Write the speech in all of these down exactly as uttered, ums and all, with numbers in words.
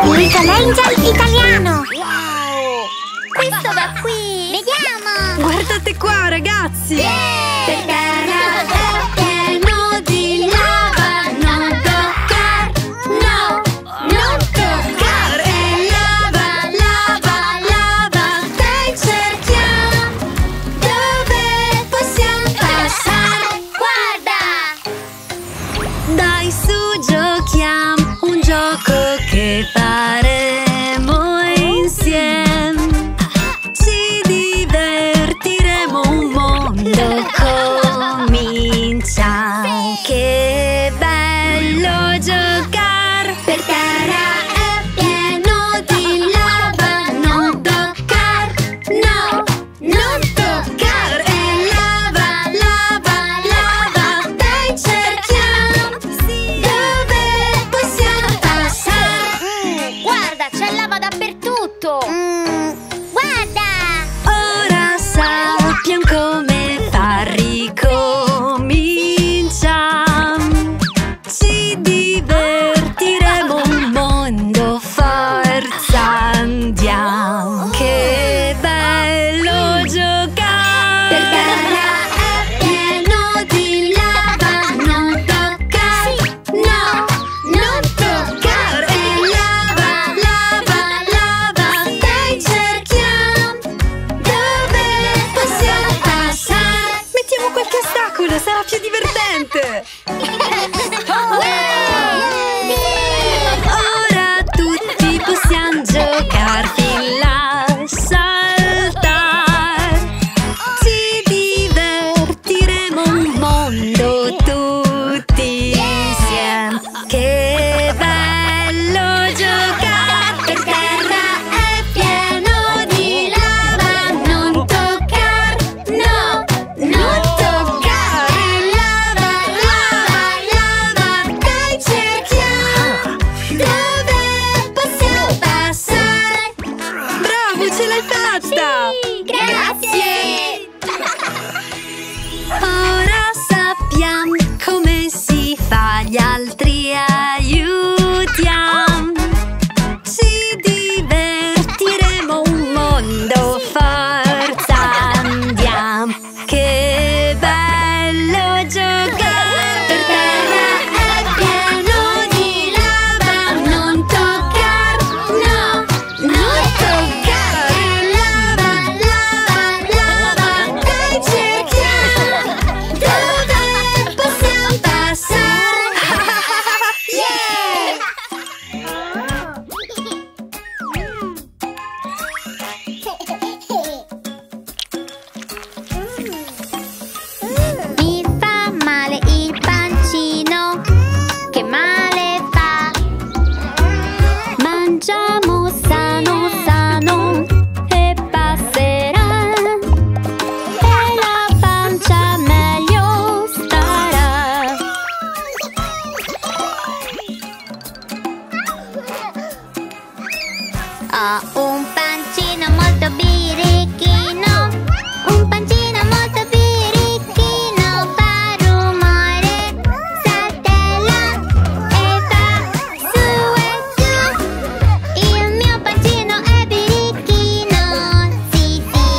Little Angel italiano! Wow! Questo va qui! Vediamo! Guardate qua, ragazzi! Yeah! Per terra è pieno di lava, non toccare, no, non toccare! È lava, lava, lava, dai cerchiamo dove possiamo passare! Guarda! Dai su, giochiamo un gioco che faremo insieme. Ci divertiremo un mondo, cominciamo. Che bello giocare! Per terra è pieno di lava, non toccare, no, non toccare! È lava, lava, lava, dai cerchiamo dove possiamo passare! Guarda, c'è lava dappertutto! Guarda! Ora sappiamo come far ricominciamo. Ci divertiremo un mondo, forza andiamo. Che bello giocare! Per terra è pieno di lava, non toccare, no, non toccare! È lava, lava, lava, dai cerchiamo dove possiamo passare! Mettiamo qualche ostacolo, sarà più divertente! Ora tutti possiamo giocare fin là, saltare. Ci divertiremo un mondo tutti insieme. Che bello giocare! Per terra è pieno di lava, non toccare, no, non toccare! È lava, lava, lava, dai cerchiamo dove possiamo passare! Bravo, ce l'hai fatta! Grazie! Ora sappiamo come si fa, gli altri aiutiamo. Ci divertiremo un mondo, forza andiamo. Che bello giocare! Per terra è pieno di lava, non toccare, no, non toccare! È lava, lava, lava, dai cerchiamo dove possiamo passare! Yeah! Mi fa male il pancino, che male fa? Mangiamo sano sano e passerà, e la pancia meglio starà. Ho un pancino molto birichino, un pancino molto birichino, fa rumore, saltella e va su e giù. Il mio pancino è birichino, sì sì.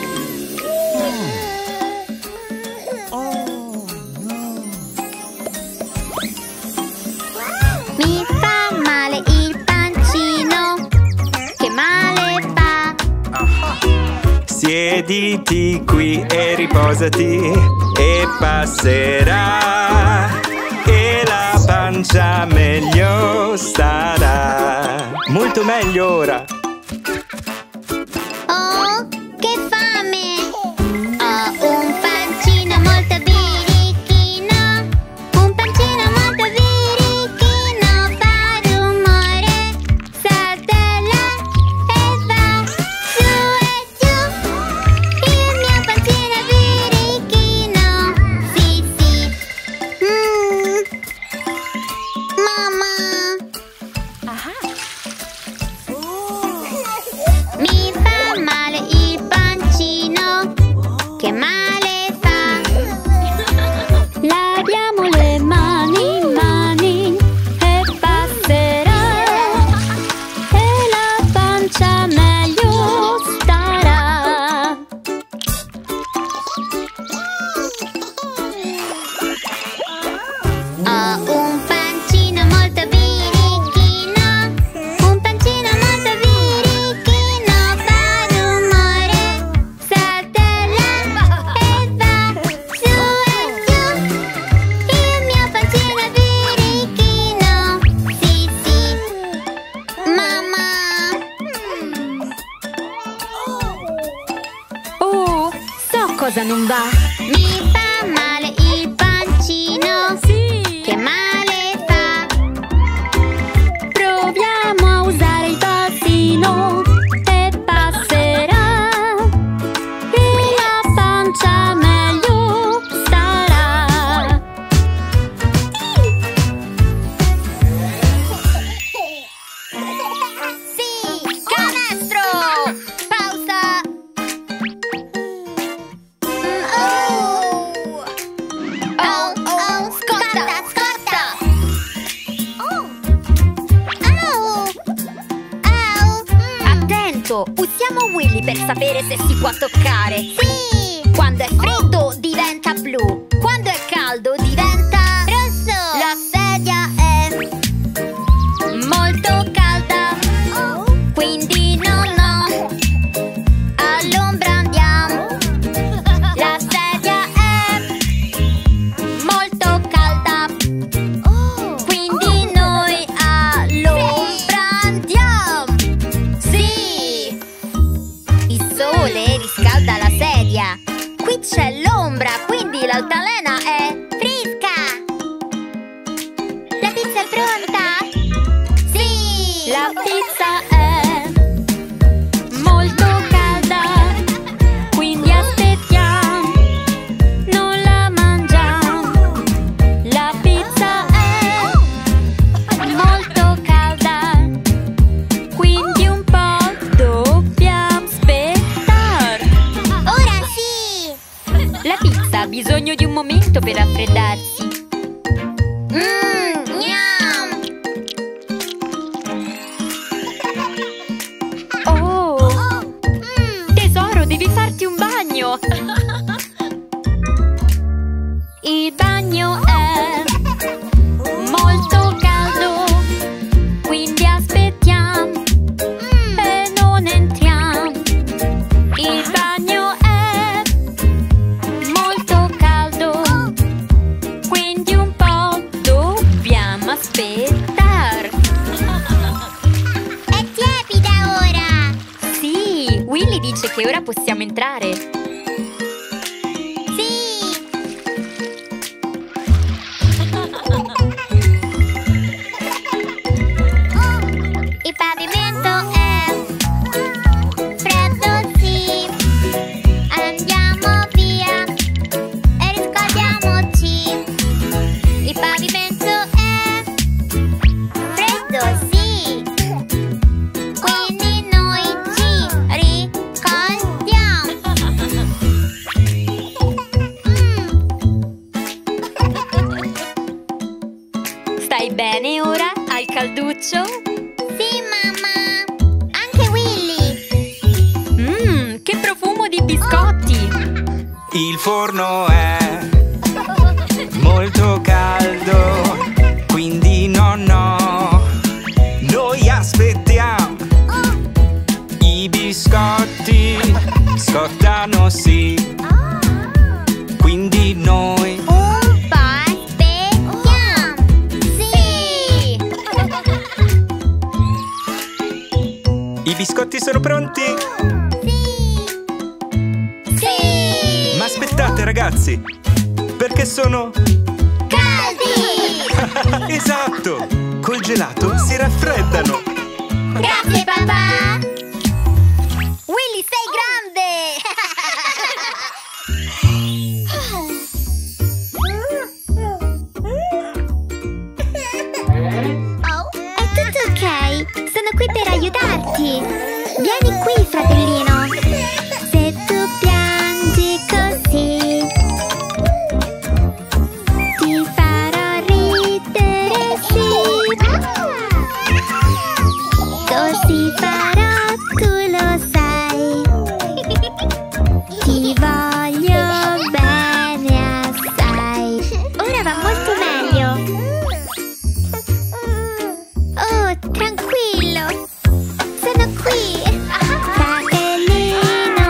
Mi fa male il pancino, che male fa? Siediti qui e riposati e passerà, e la pancia meglio starà. Molto meglio ora. Oh, che fame! Ho un pancino molto birichino, un pancino molto birichino, fa rumore, saltella e va su e giù. Il mio pancino è birichino, sì sì. Mm. Mamma! cosa non va? Mi fa male il pancino. Sì! Che male fa? Proviamo a usare il bastino e passerà. E la pancia meglio starà. Sì! Canestro! Pausa! Mm, oh! Oh, oh, scorta, scorta! Oh! Oh! Oh! Mm. Attento! Usiamo Willy per sapere se si può toccare. Sì! Quando è freddo diventa blu. Quando è caldo diventa Rosso! La sedia è molto calda, Oh! quindi no, no. All'ombra andiamo. La sedia è molto calda, Oh! quindi noi all'ombra andiamo. Sì! Il sole riscalda la sedia. Qui c'è l'ombra, quindi l'altalena è Fresca! La pizza è pronta? Sì! La pizza è molto calda, quindi aspettiamo, non la mangiamo. La pizza è molto calda, quindi un po' dobbiamo aspettare. Ora sì! La pizza ha bisogno di un momento per raffreddarsi. Mmm, gnam! Oh, Oh! Mmm! tesoro, devi farti un bagno. Il bagno è molto caldo, quindi aspettiamo e non entriamo. Il bagno è molto caldo, quindi un po' dobbiamo aspettare. È tiepida ora! Sì, Willy dice che ora possiamo entrare. Sì! Il pavimento è freddo, sì! Andiamo via e riscaldiamoci! Il pavimento è freddo, sì! Quindi noi ci riscaldiamo! Mm. Stai bene ora? Al calduccio? Sì, mamma! Anche Willy! Mmm, che profumo di biscotti! Il forno è molto caldo, quindi no, no. Noi aspettiamo. I biscotti scottano, sì. Quindi noi Un po' aspettiamo! Sì! I biscotti sono pronti? Sì! Sì! Ma aspettate, ragazzi, perché sono Caldi! esatto! Col gelato si raffreddano. Grazie, papà! Willy, sei grande! Oh, è tutto ok! Sono qui per aiutarti! Vieni qui, fratellino! Se tu piangi così, ti farò ridere, sì! Così farò, tu lo sai! Ti voglio bene assai! Ora va molto meglio! Oh, tranquillo! Sono qui! Fratellino,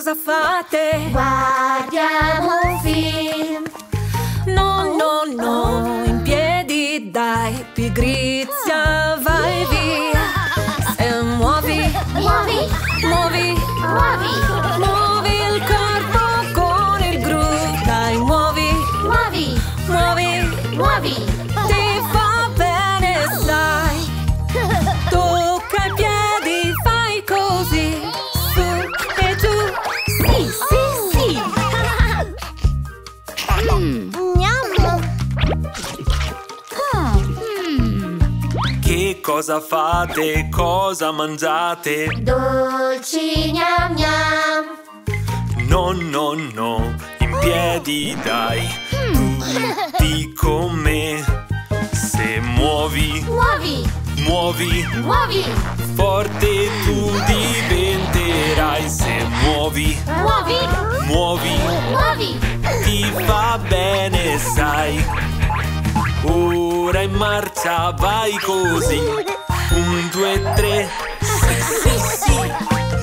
cosa fate? Guardiamo un film. No, no, no, in piedi dai, pigrizia, vai via. Se muovi, Muovi, muovi, muovi, muovi il corpo con il groove. Dai, muovi, muovi, muovi, muovi. ti fa bene, sai. Tocca i piedi, fai così, su e giù. Sì, sì, sì. Mm. Che cosa fate? Cosa mangiate? Dolci gnam gnam. No, no, no, in piedi dai, tutti con me. Se muovi, Muovi, muovi, muovi, forte tu diventerai. Se muovi, muovi, muovi, muovi. ti fa bene, sai. Ora in marcia vai così. Un, due, tre, sì, sì, sì.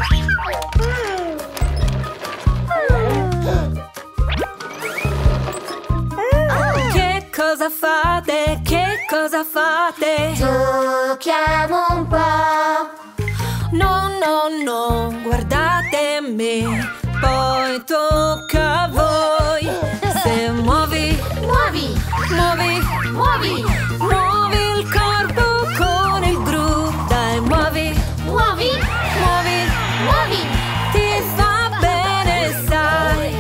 Che cosa fate? Che cosa fate? Giochiamo un po'. No, no, no, guardate me, poi tocca a voi. Se muovi, Muovi, muovi, muovi, muovi il corpo con il groove. Dai, muovi, muovi, muovi, muovi. ti fa bene, sai.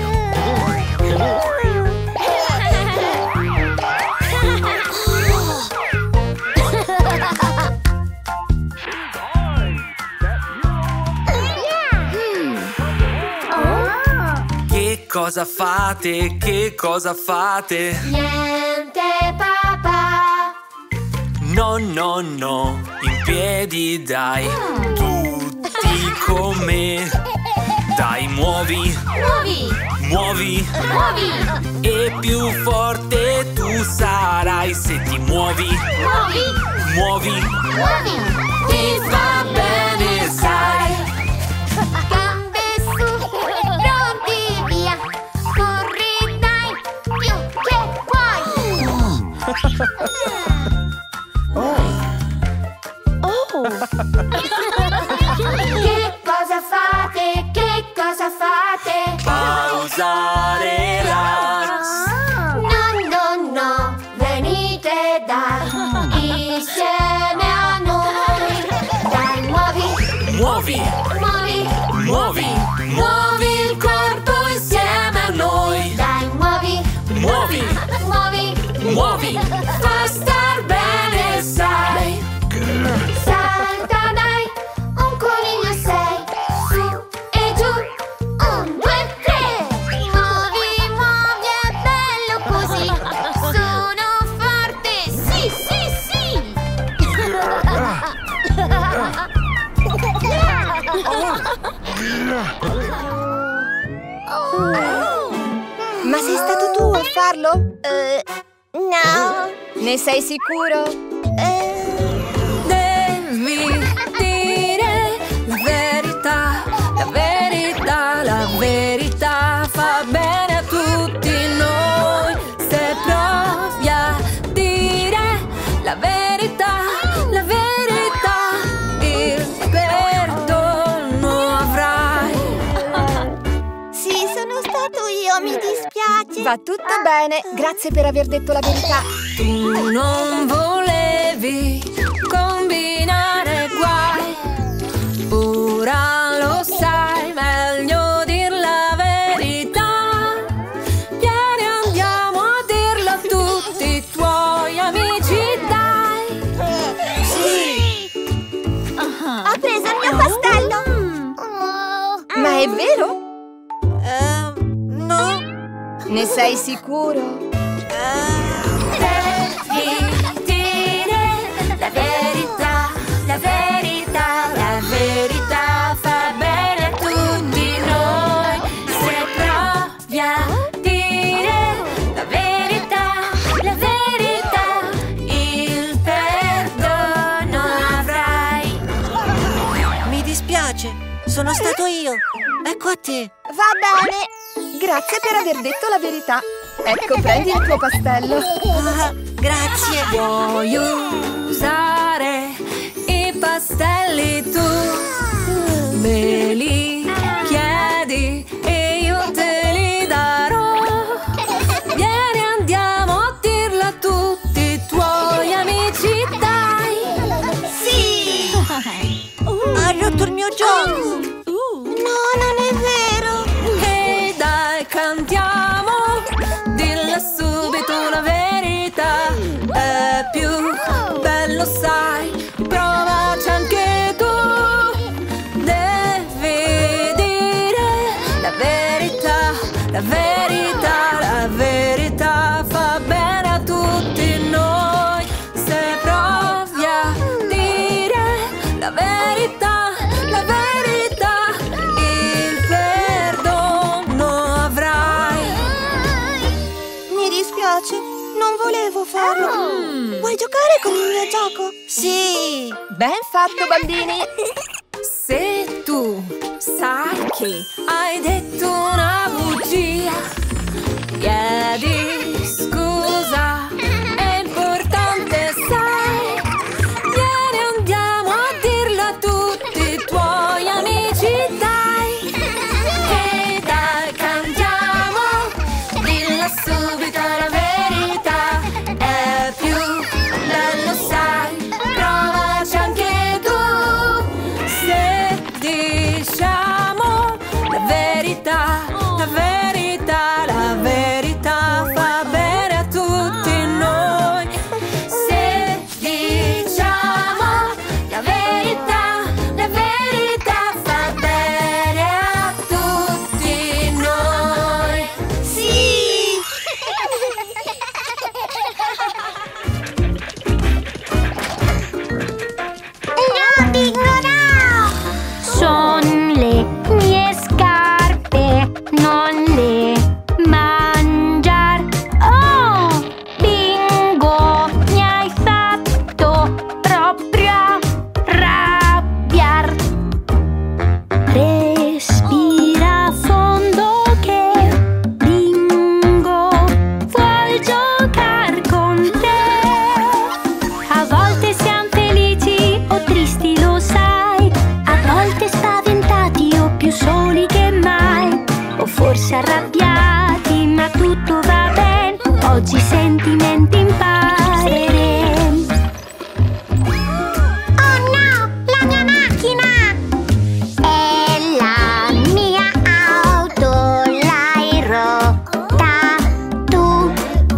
Che cosa fate? Che cosa fate? Niente papà. No, no, no, in piedi dai, tutti con me. Dai, muovi, Muovi, muovi, muovi, e più forte tu sarai. Se ti muovi, muovi, muovi, muovi. ti fa bene, sai. Gambe su, pronti via. Corri dai, più che puoi. Che cosa fate? Che cosa fate? Pausa, relax. No, no, no, venite dai, insieme a noi. Dai, muovi, Muovi, muovi, muovi, muovi il corpo insieme a noi. Dai, muovi, muovi, muovi, muovi. fa star bene, sai. Salta dai, un coniglio sei. Su e giù, un, due, tre. Muovi, muovi, è bello così. Sono forte, sì, sì, sì. Ma sei stato tu a farlo? Eh, no. Ne sei sicuro? Devi dire la verità, la verità, la verità fa bene a tutti noi. Se provi a dire la verità, la verità, il perdono avrai. Sì, sono stato io, mi dispiace. Va tutto bene, grazie per aver detto la verità. Tu non volevi combinare guai, ora lo sai, meglio dir la verità. Vieni, andiamo a dirlo a tutti i tuoi amici, dai. Sì. Ho preso il mio pastello. Ma è vero? Eh, no. Ne sei sicuro? Devi dire la verità, la verità, la verità fa bene a tutti noi. Se provi a dire la verità, la verità, il perdono avrai. Mi dispiace, sono stato io. ecco a te. Va bene. Grazie per aver detto la verità. Ecco, prendi il tuo pastello. Ah, grazie. Vuoi usare i pastelli tu? Me li chiedi e io te li darò. Vieni, andiamo a dirlo a tutti i tuoi amici, dai. Sì! Hai rotto il mio gioco. No, non è vero. E dai, cantiamo. Dilla subito la verità. È più bello, sai. Provaci anche tu. Devi dire la verità, la verità, la verità fa bene a tutti noi. Se provi a dire la verità, la verità, il perdono avrai. Mi dispiace, non volevo farlo. Vuoi giocare con il mio gioco? Sì! Ben fatto, bambini. Se tu sai che hai detto una bugia, chiedi scusa, è importante, sai. Vieni, andiamo a dirlo a tutti i tuoi amici, dai. E dai, cantiamo, dilla subito la verità. È più bello, sai, provaci anche tu. Se diciamo la verità, la verità, la verità fa bene a tutti noi. Se diciamo la verità, la verità fa bene a tutti noi. Sì! No, Bingo, no! Son le mie scarpe, non le mangiar. Oh, Bingo, mi hai fatto proprio arrabbiar. Respira a fondo che Bingo vuol giocare con te. A volte siamo felici o tristi, lo sai. A volte spaventati o più soli che mai. O forse arrabbiati, ma tutto va bene. Oggi sentimenti impareremo. Oh no, la mia macchina! È la mia auto, l'hai rotta tu.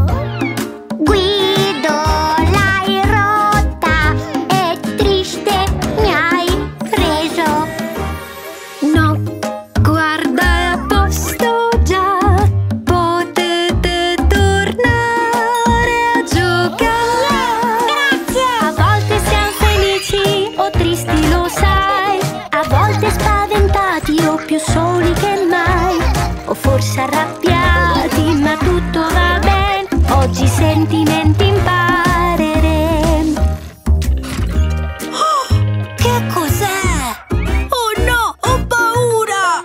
Guido, l'hai rotta, è triste, mi hai preso. No, guarda, è a posto già. Potete tornare a giocare. Grazie! A volte siamo felici o tristi, lo sai. A volte spaventati o più soli che mai. O forse arrabbiati, ma tutto va bene. Oggi sentimenti impareremo. Che cos'è? Oh no, ho paura!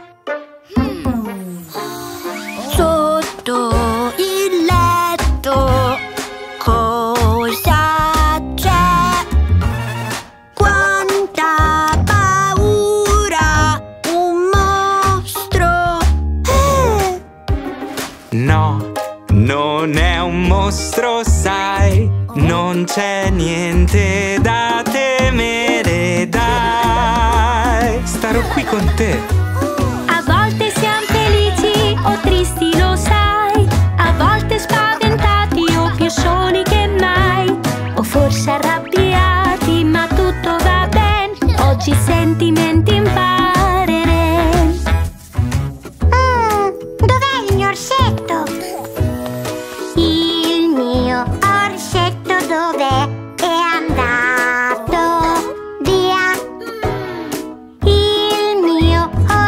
Sotto il letto cosa c'è? Quanta paura! Un mostro! Eh! No, non è un mostro, sai. Non c'è niente da temere, dai. Starò qui con te. A volte siamo felici o tristi, lo sai. A volte spaventati o più soli che mai. O forse arrabbiati, ma tutto va bene. Oggi sentimenti impareremo. Mm, dov'è il mio orsetto? Il mio orsetto dov'è? È andato via. Il mio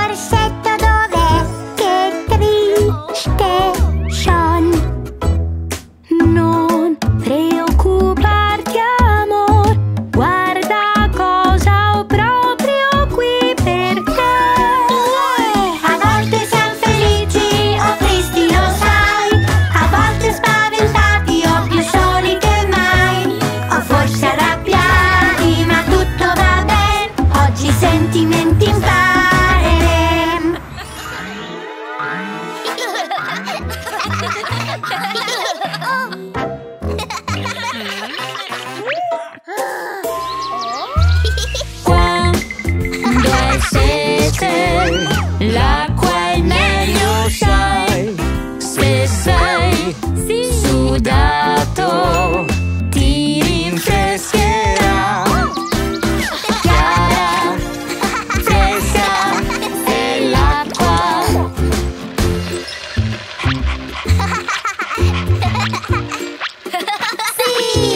Sì. Sudato ti rinfrescherà. Chiara, fresca è l'acqua. Sì!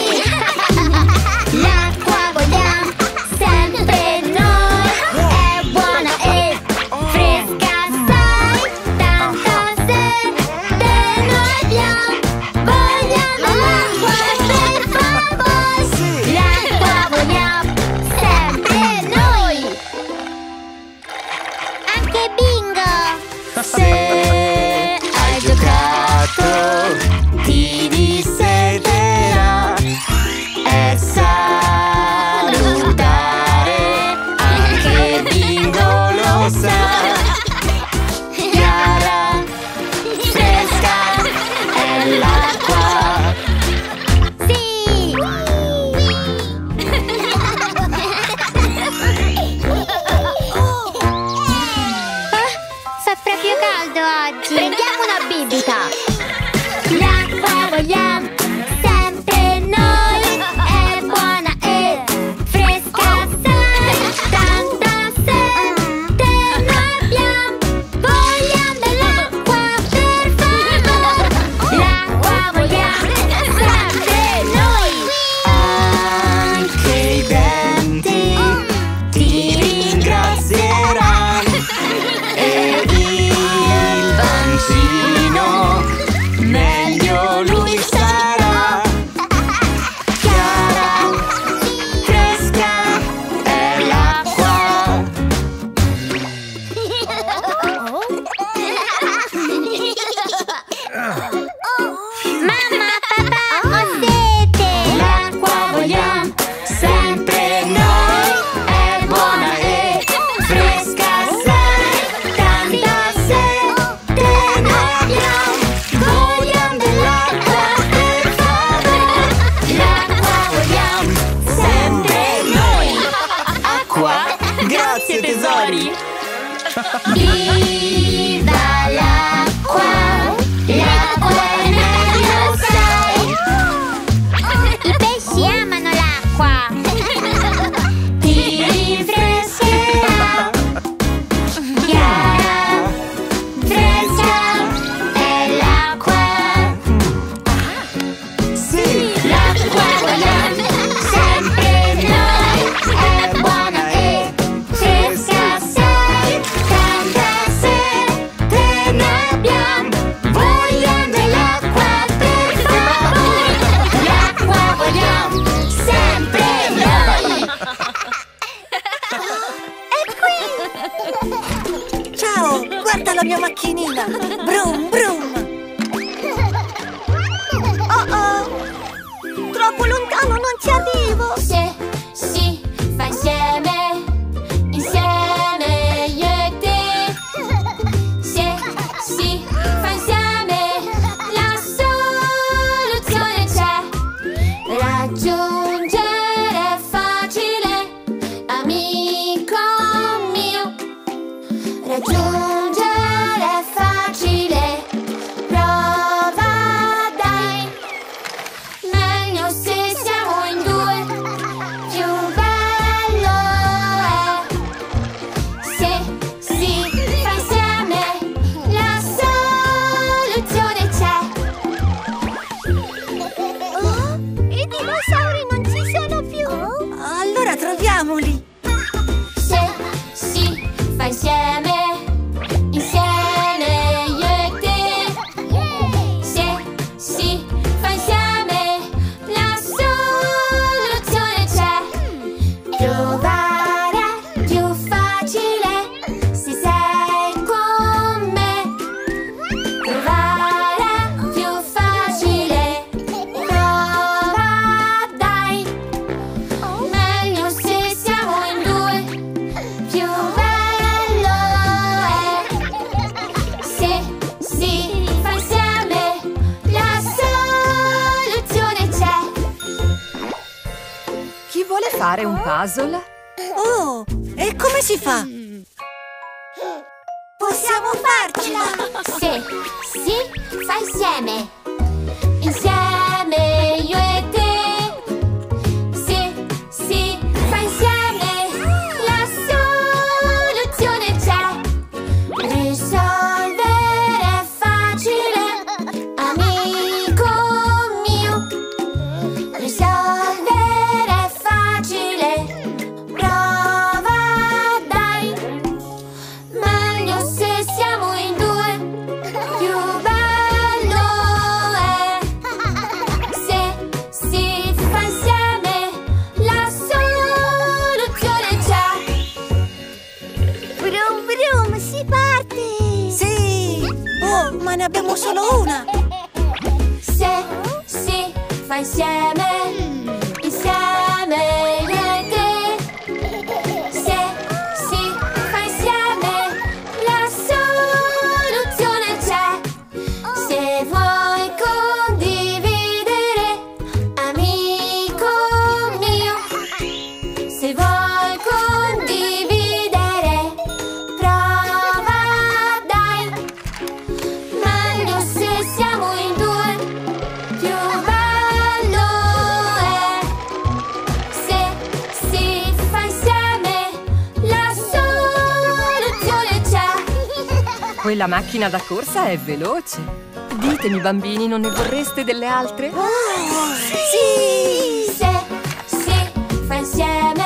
L'acqua vogliamo sempre noi. È buona e fresca, sai. Tanta sete noi abbiamo. Vogliamo l'acqua per favore. L'acqua vogliamo sempre noi. Anche bingo! Se hai giocato ti dissederà. È salutare, anche bingo lo sa. Chiara, fresca è l'acqua. Sì! Fa proprio caldo oggi. Prendiamo una bibita. L'acqua vogliamo sempre noi. È buona e fresca, sai. Tanta sete noi abbiamo. Vogliamo dell'acqua per favore. L'acqua vogliamo sempre noi. Anche i denti ti ringrazieranno. E il bambino meglio lui sarà. Chiara, fresca è l'acqua. Mamma, papà, ho sete. L'acqua vogliamo sempre noi. È buona e fresca, sai. Tanta sete noi abbiamo. Vogliamo dell'acqua per favore. L'acqua vogliamo sempre noi. Acqua, grazie tesori. Viva l'acqua, l'acqua è meglio, sai. I pesci amano l'acqua. Ti rinfrescherà. Chiara, fresca è l'acqua. Sì, l'acqua vogliamo sempre noi. È buona e fresca, sai. Tanta sete noi abbiamo. Vogliamo dell'acqua per favore. L'acqua vogliamo sempre noi. Ciao, guarda la mia macchinina. Brum, brum. Oh oh, troppo lontano, non ci arrivo. Se si fa insieme, insieme io e te. Se si fa insieme, la soluzione c'è. Raggiungere è facile, amico mio. Raggiungere è facile, prova dai. Meglio se siamo in due, più bello è. Se si fa insieme, la soluzione c'è. Oh, i dinosauri non ci sono più. Allora troviamoli. Se si fa insieme, insieme io e te. Se si fa insieme, la soluzione c'è. Trovare più facile se sei con me. Trovare più facile, prova dai. Meglio se siamo in due, più bello è. Se si fa insieme, la soluzione c'è. Chi vuole fare un puzzle? Oh, e come si fa? Possiamo farcela. Se si fa insieme, ma ne abbiamo solo una. Se si fa insieme, insieme le tre. Se si fa insieme, la soluzione c'è. Se vuoi condividere, amico mio, se vuoi condividere, prova dai. Meglio se siamo in due, più bello è. Se si fa insieme, la soluzione c'è. Quella macchina da corsa è veloce. Ditemi, bambini, non ne vorreste delle altre? Sì! Se si fa insieme,